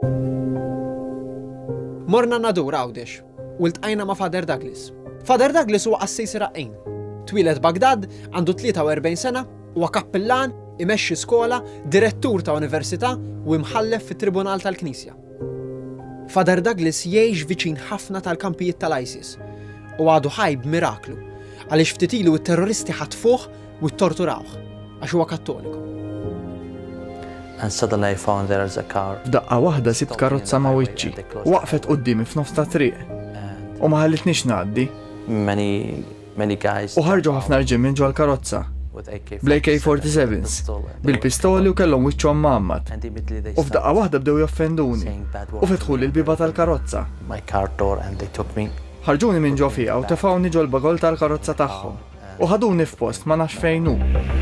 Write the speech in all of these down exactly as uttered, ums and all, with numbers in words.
Morna nadur Għawdex u ltqajna ma' Father Douglas. Father Douglas huwa qassis Raqqin. Twieled Baghdad, għandu tlieta u erbgħin sena, huwa kappillan, imexxi skola, direttur ta' università u imħallef fit-Tribunal tal-Knisja. Father Douglas jgħix viċin ħafna tal-kampijiet tal-ISIS u għadu ħaj b'miraklu għaliex ftit ilu t-terroristi ħatfuh u ttorturawh għax huwa Kattoliku. And suddenly I found there is a car. F'daqqa waħda sibt karozza ma' wiċċi, waqfet qudiemi f'nofs ta' triq u ma ħallitniex ngħaddi. Many many guys. U ħarġu ħafna rġiem minn ġol karozza bl-A K forty-sevens, bil-pistoli u kellhom wiċċhom mammat. U f'daqqa waħda bdew joffenduni u fetħu li l-biba tal-karozza. My car door and they took me. Ħarġuni minn ġo fiha u tefawni ġol bagol tal-karozza tagħhom u ħaduni f'post ma nafx fejn hu.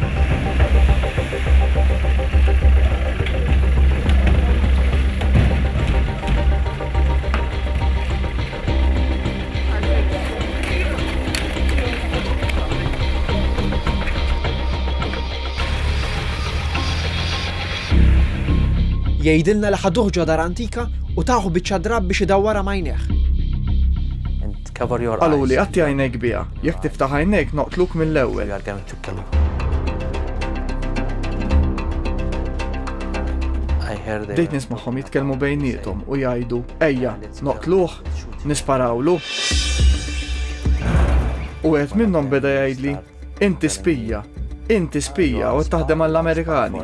Jgħidilna li ħaduh ġo dar antika u taħu biċċa drab biex idawwara majneħ. Qalu li qatti għajnejk biha, jekk tiftaħ għajnejk noqtluk mill-ewwel. Bdejt nismagħhom jitkellmu bejniethom u jgħidu ejja, noqtluh, nisparawlu. U qed minnhom beda jgħidli inti spija, inti spija u taħdem għall-Amerikani.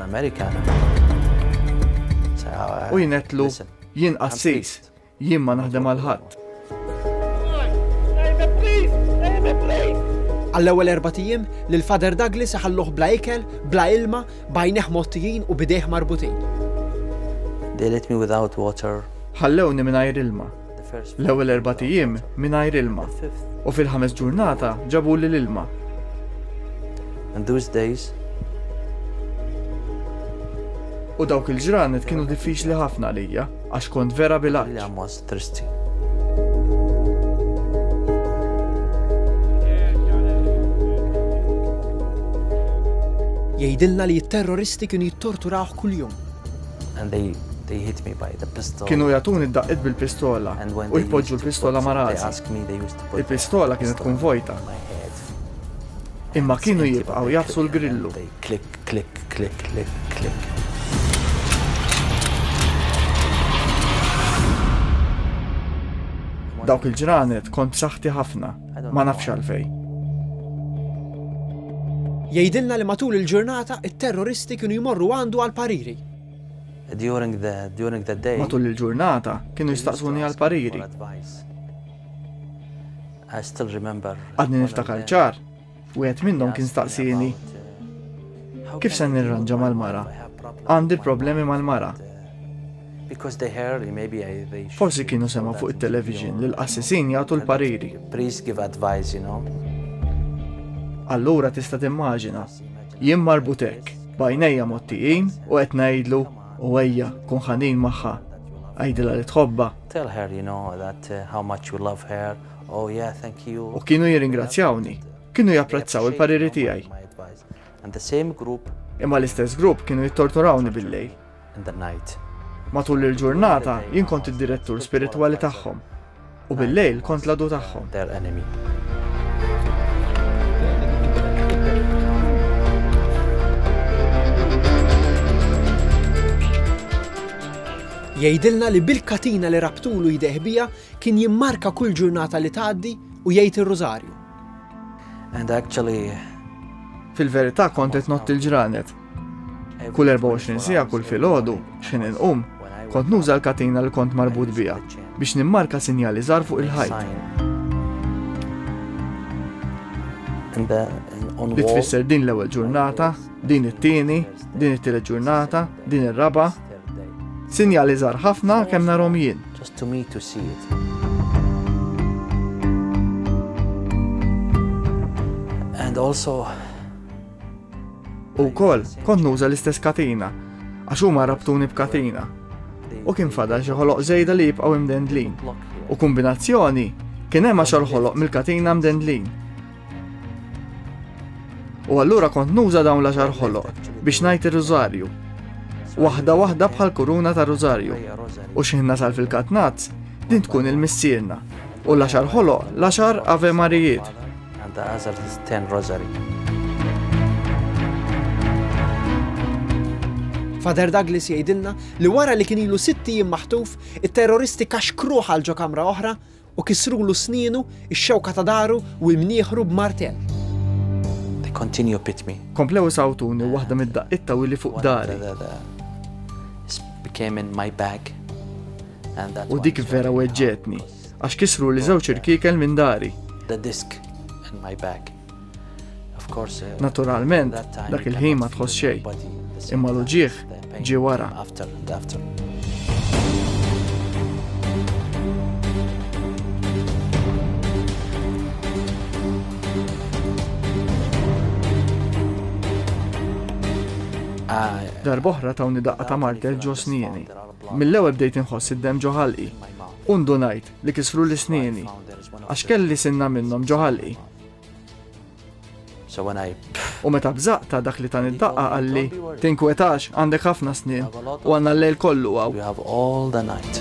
U jinetlu jien qassis, jien ma naħdem għal ħadd. Għall-ewwel erba' tiem lil Father Douglas iħalluh bla ikel, bla ilma, bajneħ mottijin u bidejh marbutin. They let me without water. Ħallewni mingħajr ilma. L-ewwel erba' tiem mingħajr ilma. U fil-ħames ġurnata ġabuli l-ilma. And those days U dawk il-ġranet kienu diffiċli ħafna għalija għax kont vera bilanċ. Jgħidilna li t-terroristi kienu jittorturawh kuljum. Kienu jagħtuni d-daqqiet bil-pistola u jpoġġu l-pistola ma' rasi. Il-pistola kienet tkun vojta. Imma kienu jibqgħu jafsu l-grillu. Klik, klik, klik, klik, klik. Dawk il-ġranet kont b'saħħti ħafna, ma nafx għalfejn. Jgħidilna li matul il-ġurnata it-terroristi kienu jmorru għandu għal-pariri. During the during the day. Matul il-ġurnata kienu jistaqsuni għal-pariri. I still remember. Għadni niftakar ċar, u għed minnhom kien staqsini kif se nirranġa mal-mara. Għandi problemi mal-mara. Because they heard maybe they Forsi kienu sema fuq it-television li l-qassisin jagħtu l-pariri. Please give advice, you know. Allura tista' timmaġina jien marbutek bajnejja mottijin u qed ngħidlu u ejja kun ħanin magħha. Għajdilha li tħobba. Tell her, you know, that uh, how much you love her. Oh yeah, thank you. U kienu jirringrazzjawni. Kienu japprezzaw il-pariri tiegħi. And the same group. Imma l-istess grupp kienu jittorturawni bil-lejl. In the night. Matul il-ġurnata jien kont id-direttur spiritwali tagħhom u bil-lejl kont l-għadu tagħhom. Their enemy. Jgħidilna li bil-katina li rabtulu jdeħ biha kien jimmarka kull ġurnata li tgħaddi u jgħid ir-Rużarju. And actually fil-verità kont qed nott il-ġranet. Kull erba' u għoxrin siegħa kull filgħodu x'in inqum kont nuża l-katina li kont marbut biha biex nimmarka sinjali żgħar fuq il-ħajt. Li tfisser din l-ewwel ġurnata, din it-tieni, din it-tielet ġurnata, din ir-raba'. Sinjali żgħar ħafna kemm narhom jien. Just to me to see it. And also U wkoll kont nuża l-istess katina għax huma rabtuni b'katina. U kien fadal xi ħoloq żejda li jibqgħu imdendlin. U kombinazzjoni kien hemm għaxar ħoloq mill-katina mdendlin. U allura kont nuża dawn l-għaxar ħoloq biex ngħid ir-Rużarju. waħda waħda bħal kuruna ta' Rosario. U xi nasal fil-katnazz din tkun il-missierna. U l-għaxar ħoloq l-għaxar Ave Marijiet. And the other is ten rosary. Father Douglas jgħidilna li wara li kien ilu sitti jiem maħtuf, it-terroristi kaxkruh għal ġo kamra oħra u kisrulu sninu, ix-xewka ta' daru u l-mnieħru b'martell. They continue pit me. Komplew sawtuni waħda mid-daqqiet ta' willi fuq dari. The- the- the- It became in my bag. And that U dik vera weġġetni, għax kisru li żewġ irkikel minn dari. the disc in my bag. Of course. uh, Naturalment, that time dak you il-ħin cannot ma tħoss feel xejn. body the same Imma l-ġieħ the pain ġie wara. After and after. I- Darboħra tawni daqqa ta' martel ġo snieni. Mill-ewwel bdejt inħoss id-dem ġo ħalqi. Undu ngħid li kisru l-snieni, għax kelli sinna minnhom ġo ħalqi. So when I U meta bżaq ta' dak li tan id-daqqa għalli, tinkwetax għandek ħafna snin u għanna l-lejl kollu għaw. we have all the night.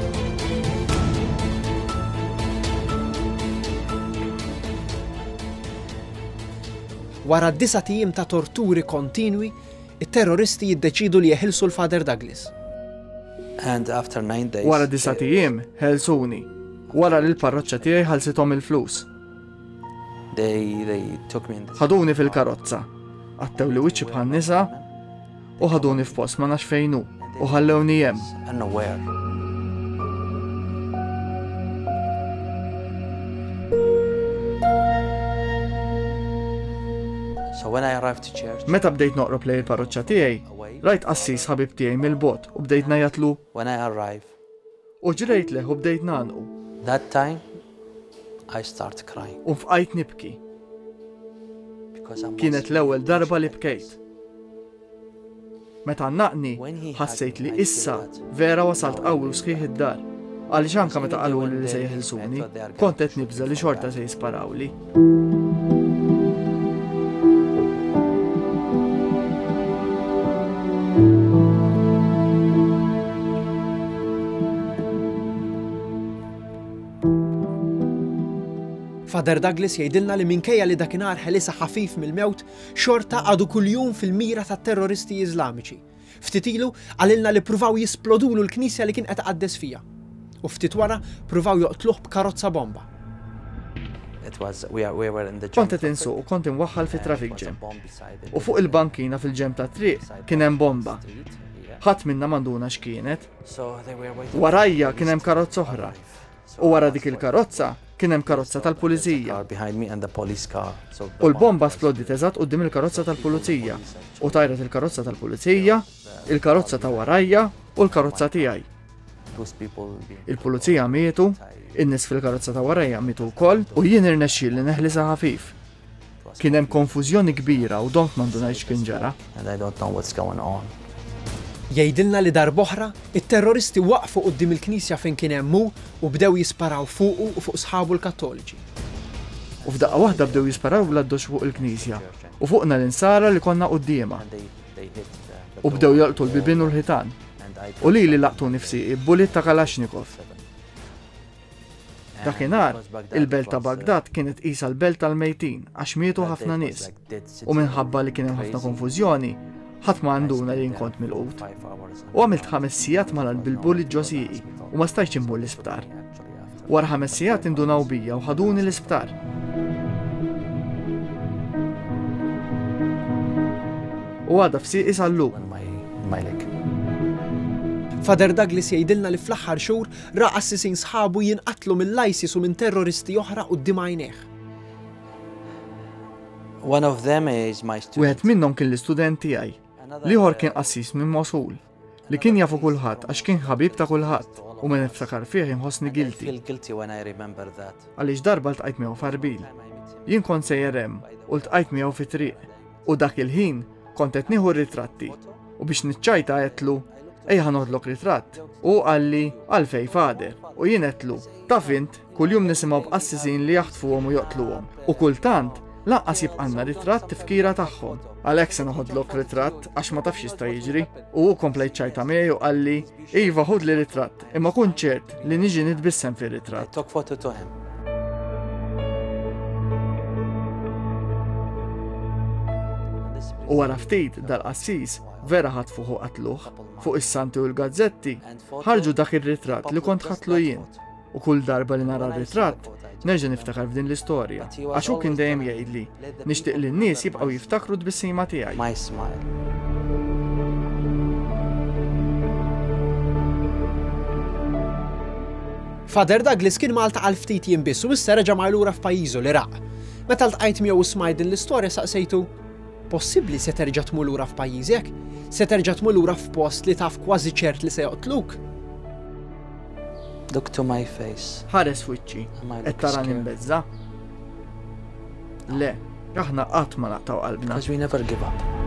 Wara d-disa tijiem ta' torturi kontinwi, it-terroristi jiddeċidu li jeħilsu l-Father Douglas. And after nine days. Wara disa tijiem, ħelsuni. Wara li l-parroċċa tiegħi ħalsitom il-flus. They they took me in the Ħaduni fil-karozza. Għattew li wiċċi bħal nisa u ħaduni f'post ma nafx fejnu u ħallewni jem. unaware. So when I arrived to church, Meta bdejt noqrob lej il-parroċċa tiegħi, rajt qassis ħabib tiegħi mill-bot u bdejt najatlu when I arrived, u ġrejt leħ u bdejt nanqu that time I start crying u fqajt nibki. because I'm Kienet l-ewwel darba li bkejt. Meta naqni, ħassejt li issa vera wasalt qawwi u sħiħ id-dar. Għaliex anke meta qalu li se jeħilsuni, kont qed nibża li xorta se jisparawli. Father Douglas jgħidilna li minkejja li dakinhar ħelisa ħafif mill-mewt, xorta għadu kuljum fil-mira tat terroristi Iżlamiċi. Ftit ilu għalilna li pruvaw jisplodulu l-knisja li kien qed qaddes fija. U ftit wara pruvaw joqtluh b'karozza bomba. It was we are we were in the Kont qed insuq u kont imwaħħal fi traffic jam. U fuq il-bankina fil-ġem ta' triq kien hemm bomba. Ħadd minna manduna x'kienet. So they were waiting. Warajja kien hemm karozza oħra. U wara dik il-karozza kien hemm karozza tal-pulizija. Car behind me and the police car. So U l-bomba splodit eżatt quddiem il-karozza tal-pulizija. U tajret il-karozza tal-pulizija, il-karozza ta' warajja u l-karozza tiegħi. those people Il-pulizija mietu, in-nies fil-karozza ta' warajja mietu wkoll u jien irnexxiel li neħlisa ħafif. Kien hemm konfużjoni kbira u dont m'għandu ngħid x'kien ġara. and I don't know what's going on. Jgħidilna li darboħra, it-terroristi waqfu qudiem il-knisja fejn kien hemmu u bdew jisparaw fuqu u fuq sħabu l-Kattoliċi. U f'daqqa waħda bdew jisparaw bl-addux fuq il-knisja. U fuqna l-insara li konna qudiema. And they they hit uh, the U bdew jolqtu l-bibin u l-ħitan. and I U li li laqtu nifsi bullet ta' Kalashnikov. Dakinhar, il-belt ta' Baghdad kienet qisha l-belt tal-mejtin għax mietu ħafna nies. U minħabba li kien hemm ħafna konfużjoni, ħadd ma għanduna li nkont mill-qut. U għamilt ħames sigħat malal bil-bullet ġosiji u ma stajtx immur l-isptar. Wara ħames sigħat indunaw bija u ħaduni l-isptar. U għada f'siqi sallu. in my in my leg. Father Douglas jgħidilna li fl-aħħar xhur ra assisin sħabu jinqatlu mill-ISIS u minn terroristi oħra quddiem għajnejh. One of them is my student. Wieħed minnhom kien l-istudent tiegħi. Liħor kien qassis minn Mosul li kien jafu kulħadd għax kien ħabib ta' kulħadd u minn niftakar fih inħossni I guilty feel guilty when I remember that. għaliex darba ltqajt miegħu farbil. Jien kont sejjer hemm u ltqajt miegħu fi triq u dak il-ħin kont qed nieħu ritratti u biex niċċajta għetlu ejja ħanodlok ritratt u għalli għalfej fader u jien għetlu taf int kuljum nisimgħu b'qassisin li jaħtfuhom u joqtluhom u kultant Laqqas jibqanna ritratt tifkira tagħhom. Għalhekk se noħodlok ritratt għax ma tafx jista' jiġri. U komplejt ċajta miegħi u qalli iva ħudli ritratt, imma kun ċert li niġi nitbissem fir-ritratt. Took photo to him. U wara ftit dal-qassis vera ħatfuħu qatluh fuq is-santi u l-gazzetti ħarġu dak ir-ritratt li kont ħatlu jien. U kull darba li nara r-ritratt nerġa' niftakar f'din l-istorja għax hu kien dejjem jgħidli nixtieq li n-nies jibqgħu jiftakru d-bissima tiegħi. My smile. Father Douglas kien Malta għal ftit jiem biss u issa reġa' lura f'pajjiżu l-Iraq. Meta ltqajt miegħu smajt din l-istorja saqsejtu possibbli se terġa' tmur lura f'pajjiżek? Se terġa' tmur lura f'post li taf kważi ċert li se joqtluk? Look to my face. Ħares wiċċi, qed tarani mbezza? Le, aħna qatt ma naqtaw qalbna. Because we never give up.